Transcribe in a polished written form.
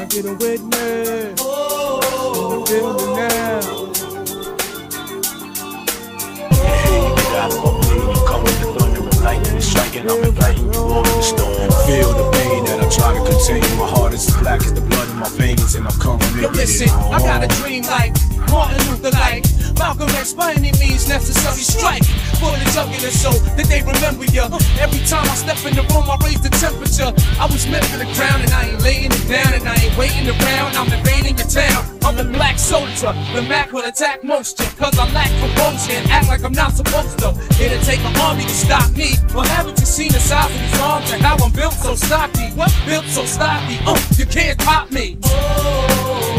get a witness. Oh, feel me now. Out of my pain, you come with the thunder and lightning striking, I'm inviting you on the storm. Feel the pain that I try to contain. My heart is as black as the blood in my veins, and I'm covering it. Yo, listen, I got a dream like Martin Luther, like Malcolm X, by any means necessary strike. For the jugular so that they remember ya. Every time I step in the room, I raise the temperature. I was meant for the crown, and I ain't laying it down, and I ain't waiting around. I'm invading your town. I'm the black soldier. The Mack will attack most ya, cause I lack promotion. Act like I'm not supposed to. It'll take an army to stop me. Well, haven't you seen the size of these arms and how I'm built so stocky? What? Built so stocky? You can't pop me. Oh.